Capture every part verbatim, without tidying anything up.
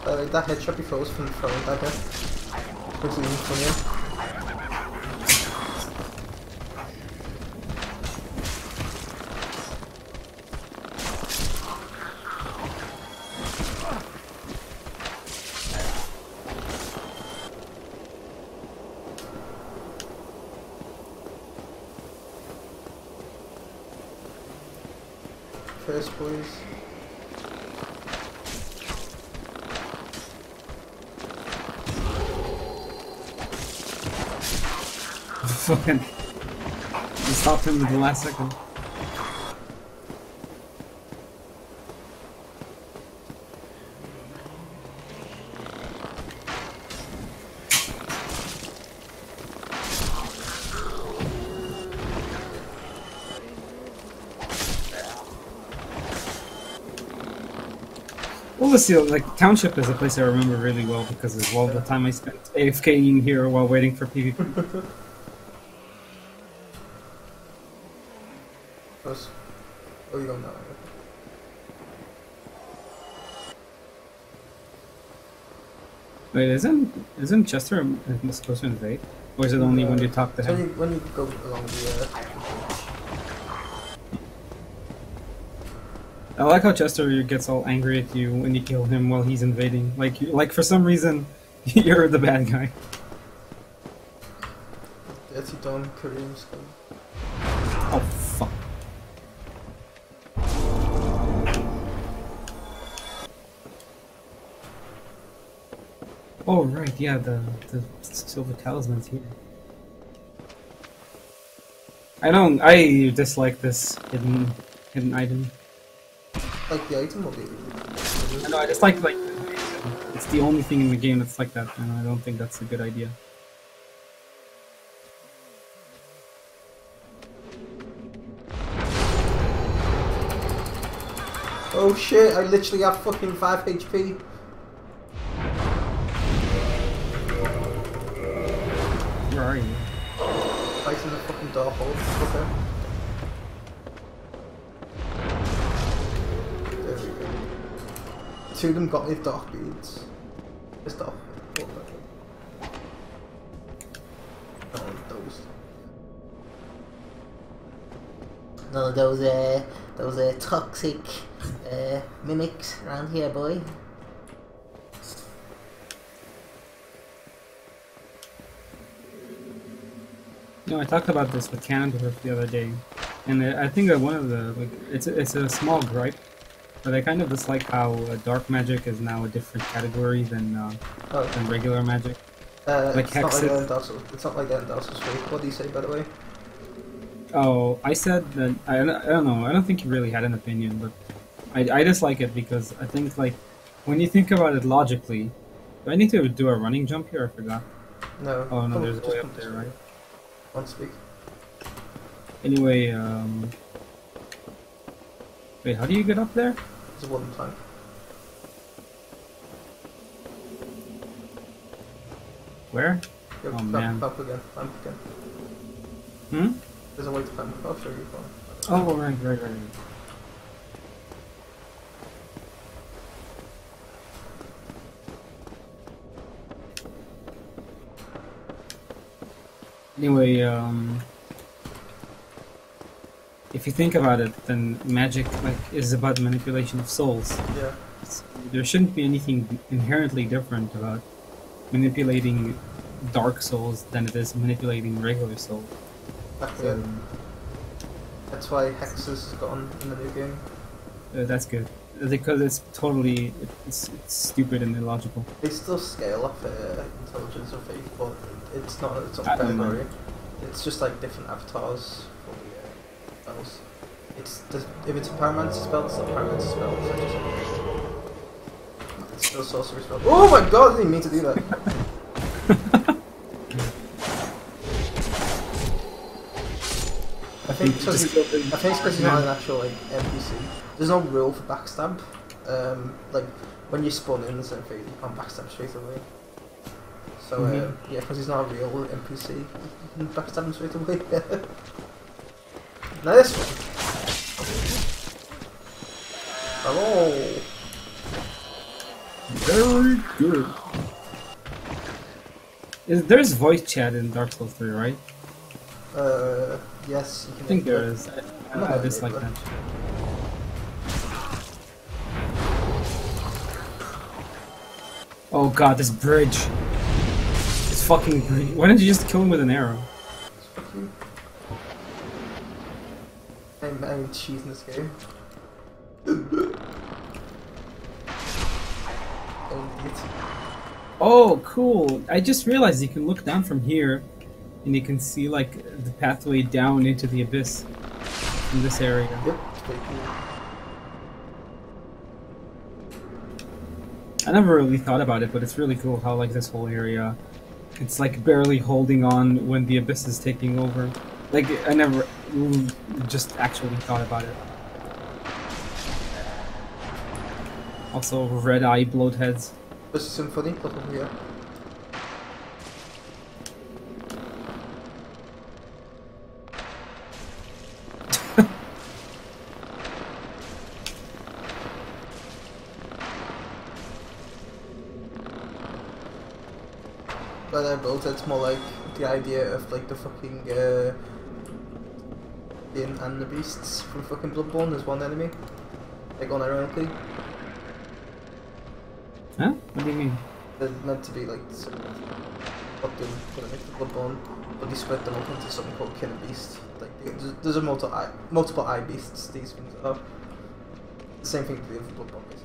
I like that headshot he throws from the throwing dagger. Looks even funnier. First, boys. Fucking. You stopped him at the last second. Obviously, like, Township is a place I remember really well because of all the time I spent AFKing here while waiting for PvP. Oh, you don't know. Wait, isn't isn't Chester supposed to invade? Or is it only uh, when you talk to him? When you, when you go along the uh, I like how Chester gets all angry at you when you kill him while he's invading. Like, like for some reason, you're the bad guy. Dirty Don Kareem skull. Oh, fuck. Oh, right, yeah, the, the silver talisman's here. I don't, I dislike this hidden, hidden item. Like the item or the... I know, I just like, like, it's the only thing in the game that's like that, and I don't think that's a good idea. Oh shit, I literally have fucking five H P. Where are you? Fighting the fucking door hole. Okay. There we go. Two of them got me dark beads. It's dark. None of those. None of those, uh, those uh, toxic uh, mimics around here, boy. No, I talked about this with Candor the other day, and I think that one of the like it's a, it's a small gripe, but I kind of dislike how uh, dark magic is now a different category than uh, oh. than regular magic. Uh, like it's, not like that in Dark Souls. It's not like that in Dark Souls three. What do you say, by the way? Oh, I said that I, I don't know. I don't think you really had an opinion, but I I dislike it because I think like when you think about it logically, do I need to do a running jump here? I forgot. No. Oh no, there's a way up there, right? One speak. Anyway, um... wait, how do you get up there? It's a wooden plank. Where? Go, oh climb, man. Up again, climb again. Hmm? There's a way to climb. I'll show you one. Oh, right, right, right. Anyway, um, if you think about it, then magic like is about manipulation of souls. Yeah. It's, there shouldn't be anything inherently different about manipulating dark souls than it is manipulating regular souls. Exactly. So, that's why Hexes gone in the new game. Uh, that's good because it's totally it's, it's stupid and illogical. They still scale up uh, intelligence or faith, but it's not its own category. It's just like different avatars for the uh, spells. It's just, if it's a pyromancer spell, it's not a pyromancer spell. It's, just, it's still a sorcery spell. Oh my god! I didn't mean to do that. I think because I think it's because he's not an actual like N P C. There's no rule for backstab. Um, like when you spawn in and everything, you can't backstab straight away. So mm-hmm. uh, yeah, because he's not a real N P C, you can backstab him straight away. Now this one. Hello. Very good. Is, there's voice chat in Dark Souls three, right? Uh, yes. You can I think there it. is. I, I'm not I gonna dislike enable that. Oh god, this bridge. This fucking bridge. Why didn't you just kill him with an arrow? Fuck you. I'm, I'm cheating this game. Oh, idiot. Oh, cool. I just realized you can look down from here and you can see like the pathway down into the abyss in this area. Yep, it's pretty cool. I never really thought about it, but it's really cool how like this whole area, it's like barely holding on when the abyss is taking over. Like I never mm, just actually thought about it. Also, red eye bloatheads. This is Symphony, look over here. But I built it's more like the idea of like the fucking uh Din and the beasts from fucking Bloodborne as one enemy. Like unironically. Huh? What do you mean? They're meant to be like sort of up to gonna make the Bloodborne, but they split them up into something called Kin and Beast. Like there's, there's a multiple eye multiple eye beasts, these things are. The same thing to do with Bloodborne basically.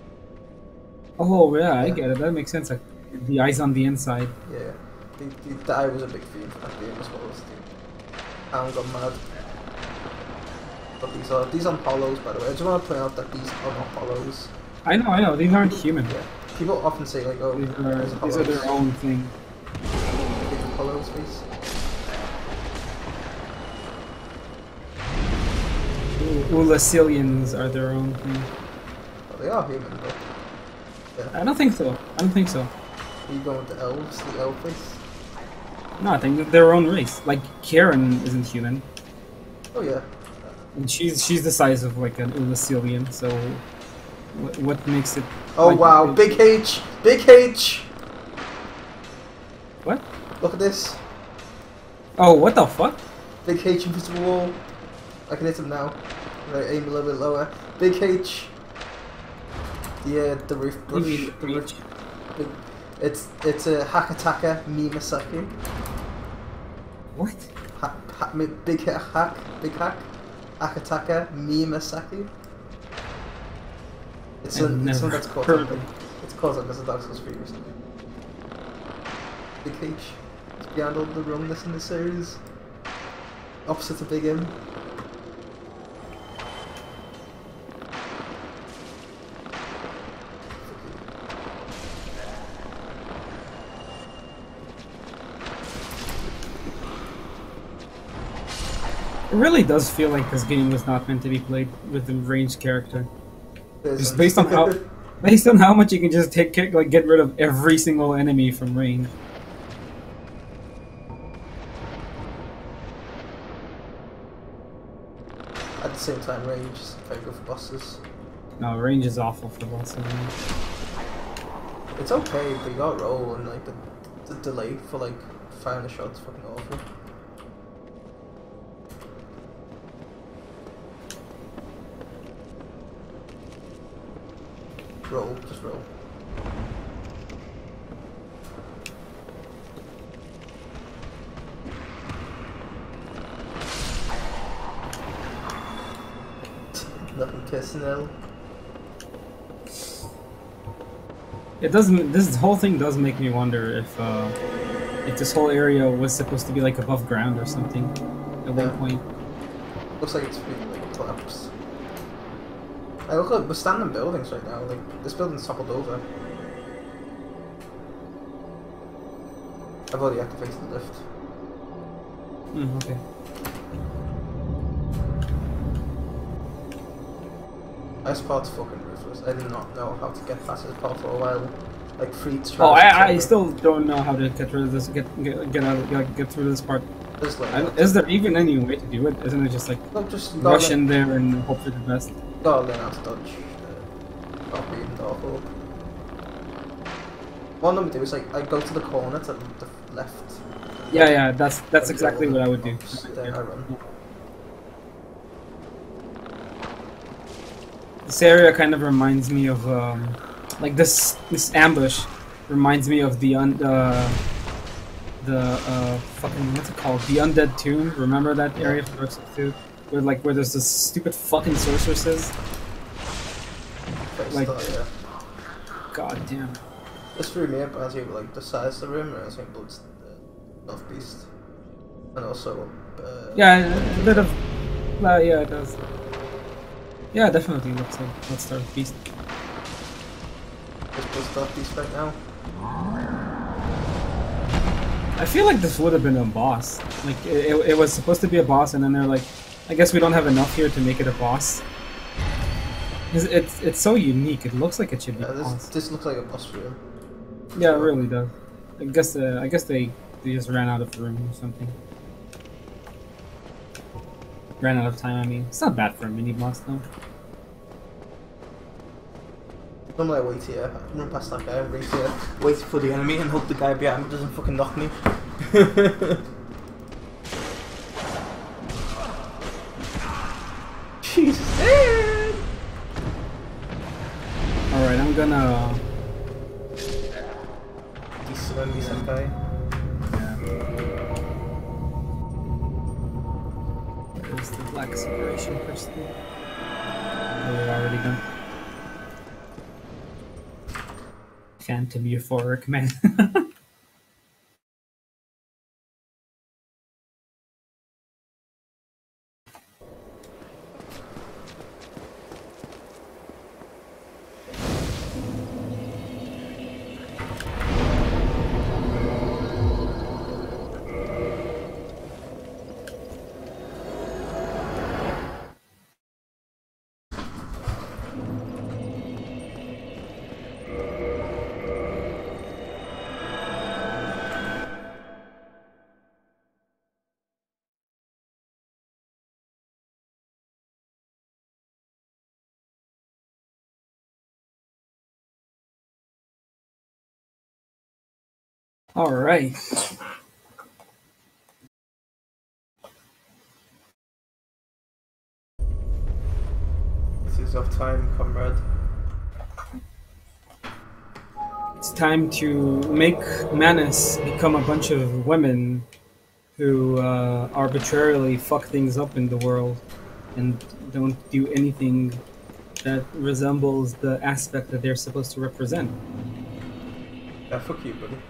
Oh yeah, I Yeah. get it. That makes sense. Like the eyes on the inside. Yeah. The, the, the eye was a big theme for that game as well as the town got mad. But these are these aren't hollows, by the way. I just want to point out that these are not hollows. I know, I know. These aren't human. Yeah. People often say like, oh, These are, there's these hollows. are their own thing. Big hollows face. Ulasilians are their own thing. Well, they are human, but yeah. I don't think so. I don't think so. Are you going with the elves, the elf face? No, I think they're their own race. Like Karen isn't human, Oh yeah. and she's she's the size of like an Ulasilian. So, what, what makes it? Oh like, wow, it- big H! Big H! What? Look at this. Oh, what the fuck? Big H invisible wall. I can hit him now. Right, aim a little bit lower. Big H. Yeah, the roof You brush. mean The roof. breach? Big, it's it's a Hakataka Mimasaki. What? Ha, ha, mi- big ha- hack. Big hack. Hakataka Mimasaki. It's I've an, it's never one that's called heard something. of It's called something as a Dark Souls three recently. Big H. It's beyond all the wrongness in the series. Opposite to Big M. It really does feel like this game was not meant to be played with a ranged character. Just based on how, based on how much you can just take, like, get rid of every single enemy from range. At the same time, range is very good for bosses. No, range is awful for lots of them. It's okay, but you gotta roll, and like the, the delay for like firing a shot's fucking awful. Roll, just roll. Nothing personal. It doesn't. This whole thing does make me wonder if, uh, if this whole area was supposed to be like above ground or something at one Yeah. point. Looks like it's being like collapsed. Hey, look, look, we're standing in buildings right now. Like this building's toppled over. I've already activated the lift. Mm, okay. This part's fucking ruthless. I did not know how to get past this part for a while. Like free to Oh, try. I, I still don't know how to get rid of this. Get get get out. Get, get through this part. Just like, I, is there even any way to do it? Isn't it just like no, just you gotta rush learn- in there and hope for the best? gotta learn how to dodge. Uh, copy and dodge up. What I normally do is like I go to the corner to the left. Yeah, yeah, that's that's exactly what I would do. Then I run. This area kind of reminds me of um, like this this ambush reminds me of the un uh, the uh, fucking what's it called, the Undead Tomb. Remember that area from Dark Souls two, where like where there's this stupid fucking sorceresses. Like, start, yeah. God damn. This room here reminds me of like the size of the room, reminds me of Blood's uh, North Beast, and also. Uh, yeah, a bit of. Uh, yeah, it does. Yeah, definitely looks like Bloodstained Beast. It's Bloodstained Beast right now. I feel like this would have been a boss. Like it, it, it was supposed to be a boss, and then they're like, I guess we don't have enough here to make it a boss. It's it's, it's so unique. It looks like it should be Yeah, a this, boss. this looks like a boss room. Yeah, it really does. I guess uh, I guess they they just ran out of room or something. Ran out of time. I mean, it's not bad for a mini boss though. Normally I wait here, run past that guy, wait here, wait for the enemy and hope the guy behind me doesn't fucking knock me. Jesus, man! Alright, I'm gonna... Descend me, senpai. There's the black separation crystal. Oh, we're already done. Phantom euphoric, man. All right. This is of time, comrade. It's time to make Manus become a bunch of women who uh, arbitrarily fuck things up in the world and don't do anything that resembles the aspect that they're supposed to represent. Yeah, fuck you, buddy.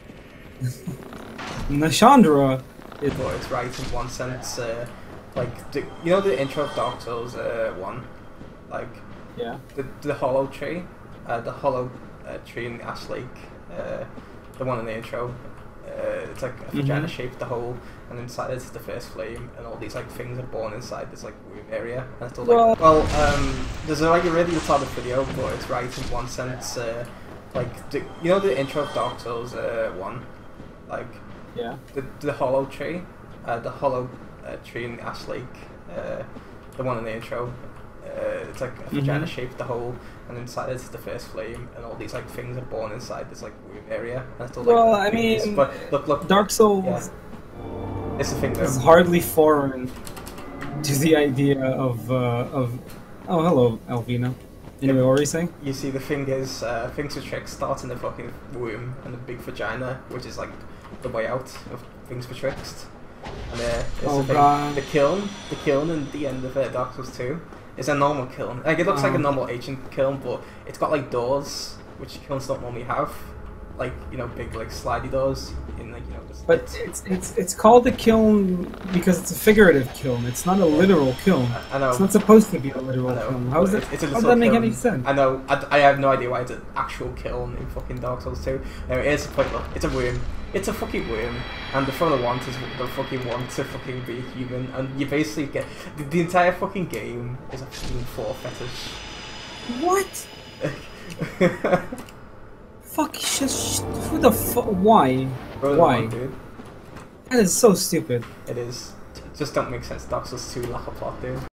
Nashandra is... But it's right in one sense, uh, like, the, you know the intro of Dark Souls uh, one? Like, yeah. the, the hollow tree, uh, the hollow uh, tree in the Ash Lake, uh, the one in the intro, uh, it's like a vagina Mm-hmm. shaped the hole, and inside it's the first flame, and all these like things are born inside this like womb area, and it's all like, well, um, there's a, like a really retarded video, but it's right in one sense, uh, like, the, you know the intro of Dark Souls uh, one? Like, Yeah. the, the hollow tree, uh, the hollow uh, tree in the Ash Lake, uh, the one in the intro, uh, it's like a Mm-hmm. vagina shaped the hole, and inside it's the first flame, and all these like things are born inside this like womb area, and it's all like, Well, I things- mean, but look, look, Dark Souls yeah. It's the thing though. is hardly foreign to the idea of, uh, of... Oh, hello, Alvina. Anyway, what were you saying? You see, the thing is, uh, things for tricks start in the fucking womb and the big vagina, which is like the way out of things for tricks. And uh, it's Oh, the thing. God. The kiln, the kiln in the end of uh, Dark Souls two is a normal kiln. Like, it looks like a Um. normal ancient kiln, but it's got like doors, which kilns don't normally have. Like, you know, big like slidey doors in like, you know, the But it's it's it's called a kiln because it's a figurative kiln. It's not a literal kiln. I know. It's not supposed to be a literal I know, kiln. How is but it? it's a How does little that make kiln. any sense? I know. I, I have no idea why it's an actual kiln in fucking Dark Souls two. No, it is. But look, it's a womb. It's a fucking womb, and the further want is the fucking want to fucking be human, and you basically get the, the entire fucking game is a fucking four fetish. What? Fuck! Just who the fuck? Why? Further Why? want, dude. That is so stupid. It is. It just don't make sense. Dark Souls two lack of plot, dude.